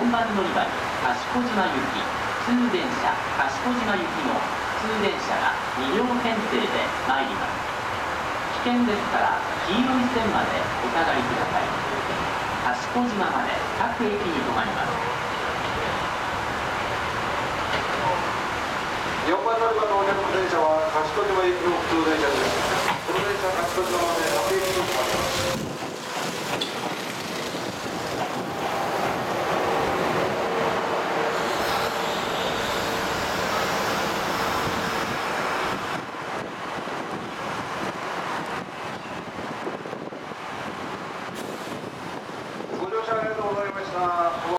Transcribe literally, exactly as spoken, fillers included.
んばん乗り場に賢島行き通電車賢島行きの通電車がに両編成で参ります。危険ですから黄色い線までお下がりください。賢島まで各駅に停まります。 よんばん乗り場のお客電車は賢島行きの普通